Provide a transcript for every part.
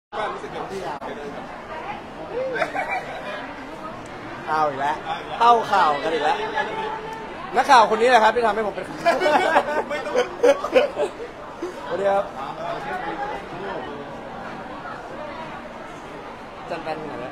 ว่ารู้สึกยังที่ยาวเอาอีกแล้วเข้าข่าวกันอีกแล้วนักข่าวคนนี้แหละครับที่ทำให้ผมเป็นสวัสดีครับจันแปนไหนแล้ว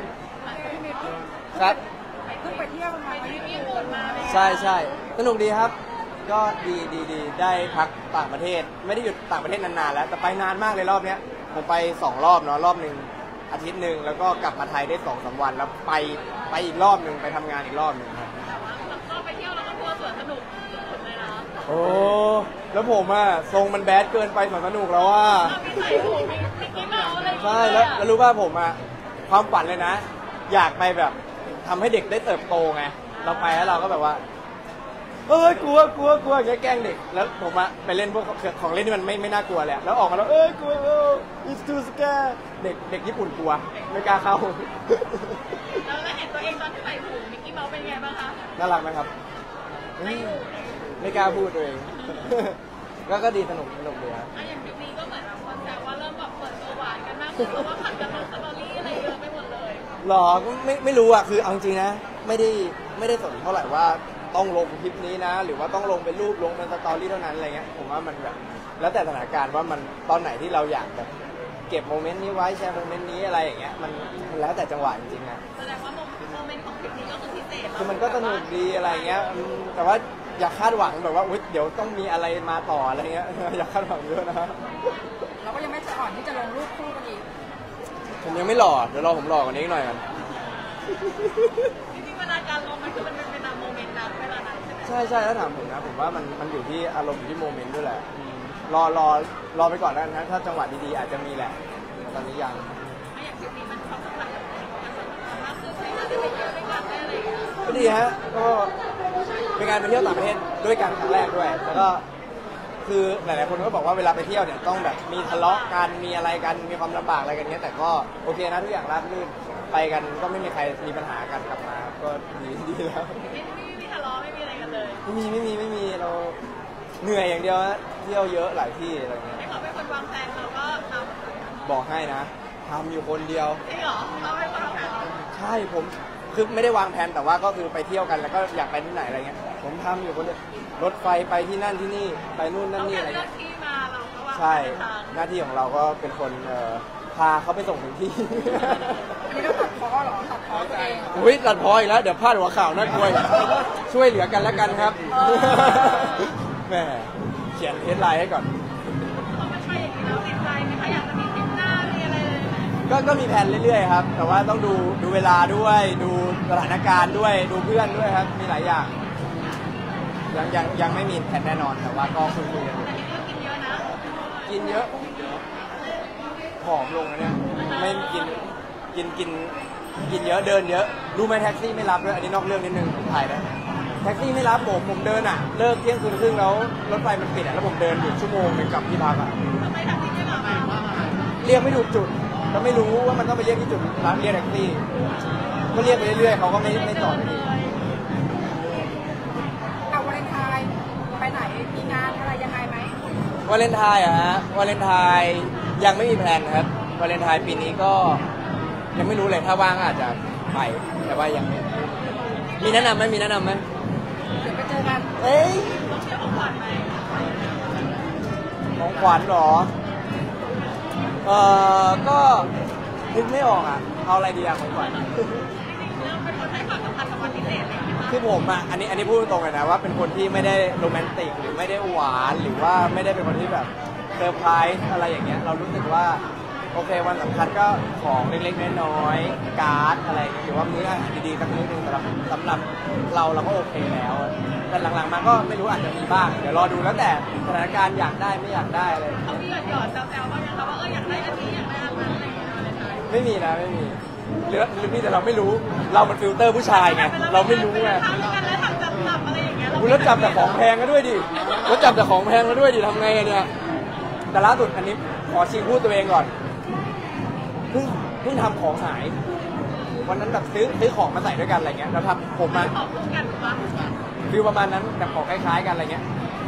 ครับเพิ่งไปเที่ยวมาใช่ใช่สนุกดีครับก็ดีได้พักต่างประเทศไม่ได้หยุดต่างประเทศนานๆแล้วแต่ไปนานมากเลยรอบเนี้ยผมไป2รอบเนาะรอบหนึ่งอาทิตย์หนึ่งแล้วก็กลับมาไทยได้2-3 วันแล้วไปอีกรอบหนึ่งไปทำงานอีกรอบหนึ่งครับก็ไปเที่ยวแล้วก็ทัวร์สวนสนุกสุดเลยนะโอ้แล้วผมอะทรงมันแบดเกินไปสวนสนุกแล้วว่าใส่หูมิกกี้เมาส์อะไรใช่แล้วรู้ป่ะผมอะความฝันเลยนะอยากไปแบบทำให้เด็กได้เติบโตไงเราไปแล้วเราก็แบบว่ากลัวแกล้งเด็กแล้วผมอะไปเล่นพวกของเล่นที่มันไม่น่ากลัวเลยแล้วออกมาแล้วกลัวit's too scary เด็กญี่ปุ่นกลัวไม่กล้าเข้าแล้วเห็นตัวเองตอนที่ใส่หูมิกกี้เมาส์เป็นไงบ้างคะน่ารักไหมครับไม่กล้าพูดตัวเองก็ดีสนุกดีครับอย่างคลิปนี้ก็เหมือนแบบคนแซวว่าเริ่มแบบเปิดตัวหวานกันมากขึ้นเพราะว่าผัดกันลงสตอรี่อะไรเยอะไปหมดเลยหรอก็ไม่รู้อะคือเอาจริงนะไม่ได้สนเท่าไหร่ว่าต้องลงคลิปนี้นะหรือว่าต้องลงเป็นรูปลงเป็นสตอรี่เท่านั้นอะไรเงี้ยผมว่ามันแบบแล้วแต่สถานการณ์ว่ามันตอนไหนที่เราอยากแบบเก็บโมเมนต์นี้ไว้แชร์โมเมนต์นี้อะไรอย่างเงี้ยมันแล้วแต่จังหวะจริงๆนะแสดงว่าโมเมนต์ของคลิปนี้ก็คือพิเศษคือมันก็สนุกดีอะไรเงี้ยแต่ว่าอย่าคาดหวังแบบว่าเดี๋ยวต้องมีอะไรมาต่ออะไรเงี้ยอย่าคาดหวังเยอะนะเราก็ยังไม่จะอ่อนที่จะลงรูปคู่กันอีกผมยังไม่หล่อเดี๋ยวรอผมหล่อกว่านี้หน่อยกันจริงๆเวลาการลงมันคือมันเป็นตามโมเมนต์นะเวลานั้นใช่ถ้าถามผมนะผมว่ามันอยู่ที่อารมณ์อยู่ที่โมเมนต์ด้วยแหละรอไปก่อนแล้วกันนะถ้าจังหวะดีๆอาจจะมีแหละตอนนี้ยังอย่างคลิปนี้มันความสัมพันธ์กับมันสำคัญมากคือใช้งานได้ไปเที่ยวด้วยกันได้อะไรอย่างเงี้ยก็ดีฮะก็เป็นการไปเที่ยวต่างประเทศด้วยกันครั้งแรกด้วยแล้วก็คือหลายๆคนก็บอกว่าเวลาไปเที่ยวเนี่ยต้องแบบมีทะเลาะกันมีอะไรกันมีความลำบากอะไรกันเนี้ยแต่ก็โอเคนะทุกอย่างราบรื่นไปกันก็ไม่มีใครมีปัญหากันกลับมาก็ดีแล้วไม่มีทะเลาะไม่มีอะไรกันเลยไม่มีเราเหนื่อยอย่างเดียวนะเที่ยวเยอะหลายที่อะไรเงี้ยให้เขาเป็นคนวางแผนเราก็ทำบอกให้นะทำอยู่คนเดียวจริงเหรอเราเป็นคนวางแผนใช่ผมคือไม่ได้วางแผนแต่ว่าก็คือไปเที่ยวกันแล้วก็อยากไปที่ไหนอะไรเงี้ยผมทำอยู่คนเดียวรถไฟไปที่นั่นที่นี่ไปนู่นนั่นนี่อะไรเงี้ยใช่หน้าที่ของเราก็เป็นคนพาเขาไปส่งถึงที่นี่ต้องตัดพ้อหรอตัดพ้อตัวเองอุ้ยตัดพ้ออีกแล้วเดี๋ยวพลาดหัวข่าวน่ากลัวช่วยเหลือกันแล้วกันครับแม่เขียนเฮดไลน์ให้ก่อนพอมันไปอย่างนี้แล้วติดใจไหมคะอยากจะมีคลิปหน้ามีอะไรเลยก็มีแผนเรื่อยๆครับแต่ว่าต้องดูเวลาด้วยดูสถานการณ์ด้วยดูเพื่อนด้วยครับมีหลายอย่างยังไม่มีแผนแน่นอนแต่ว่าก็คุยกันกินเยอะนะกินเยอะผอมลงนะเนี่ยไม่กินเยอะเดินเยอะรู้ไหมแท็กซี่ไม่รับด้วยอันนี้นอกเรื่องนิดนึงผมถ่ายนะแท็กซี่ไม่รับผมเดินอ่ะเลิกเที่ยงคืนครึ่งแล้วรถไฟมันปิดอ่ะแล้วผมเดินอยู่ชั่วโมงนึงกลับที่พักอ่ะทำไมแท็กซี่ไม่รับเรียกไม่ถูกจุดก็ไม่รู้ว่ามันต้องไปเรียกที่จุดร้านเรียกแท็กซี่ก็เรียกไปเรื่อยๆเขาก็ไม่จอดทีเอาวาเลนไทน์ไปไหนมีงานอะไรยังไงไหมวาเลนไทน์อะฮะวาเลนไทน์ยังไม่มีแพลนครับวาเลนไทน์ปีนี้ก็ยังไม่รู้เลยถ้าว่างอาจจะไปแต่ว่ายังไม่มีแนะนำไหมเดี๋ยวไปเจอกันเอ้ยต้องเที่ยวของขวัญไหมของขวัญหรอก็นึกไม่ออกอ่ะเอาอะไรดีอะของขวัญเป็นคนให้ความสำคัญกับวันพิเศษอะไรอย่างเงี้ยคือผมอ่ะอันนี้พูดตรงเลยนะว่าเป็นคนที่ไม่ได้โรแมนติกหรือไม่ได้หวานหรือว่าไม่ได้เป็นคนที่แบบเซอร์ไพรส์อะไรอย่างเงี้ยเรารู้สึกว่าโอเควันสำคัญก็ของเล็กๆน้อยๆการ์ดอะไรหรือว่ามื้ออาหารดีๆสักมื้อนึงสำหรับเราก็โอเคแล้วแต่หลังๆมาก็ไม่รู้อาจจะมีบ้างเดี๋ยวรอดูแล้วแต่สถานการณ์อยากได้ไม่อยากได้อะไรเขามีหยอดแซวๆว่าอย่างเขาว่าอยากได้อันนี้อยากได้อันนั้นอะไรอย่างเงี้ยไม่มีนะไม่มีหรือมีแต่เราไม่รู้เรามันฟิลเตอร์ผู้ชายไงเราไม่รู้ไงแล้วจับแต่ของแพงกันด้วยดิแล้วจับแต่ของแพงกันด้วยดิทำไงเนี่ยแต่ล่าสุดอันนี้ขอชิงพูดตัวเองก่อนเพิ่งทำของหายวันนั้นแบบซื้อของมาใส่ด้วยกันอะไรเงี้ยแล้วทำผมมาฟิลประมาณนั้นแต่ของคล้ายๆกันอะไรเงี้ย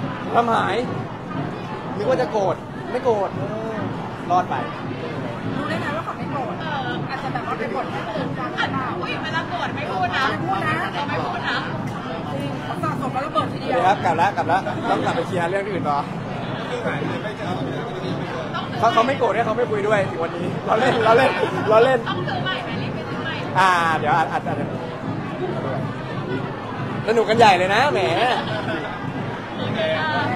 ทำหายนึกว่าจะโกรธไม่โกรธรอดไปรู้ได้เขาไม่โกรธอาจจะแบบว่าไปบ่นให้ตื่นกันอันผู้หญิงเวลาโกรธไม่พูดนะเราไม่พูดนะจริงเขาสะสมแล้วระเบิดทีเดียวเดี๋ยวครับกลับแล้วต้องกลับไปเคลียร์เรื่องอื่นต่อเขาไม่โกรธเนี่ยเขาไม่คุยด้วยถึงวันนี้เราเล่นต้องซื้อใหม่ไหมรีบไปซื้อใหม่เดี๋ยวอาจจะสนุกกันใหญ่เลยนะแหมเ